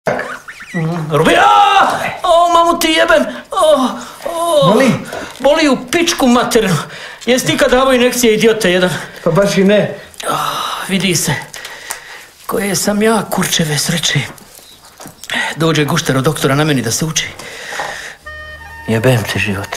Rubi, mamu ti jebem. Boli? Boli u pičku materinu. Jesi ti kad davo injekcije, idiote jedan? Pa baš i ne. Vidi se. Koje sam ja kurčeve sreće. Dođe gušter od doktora na meni da se uči. Jebem te život.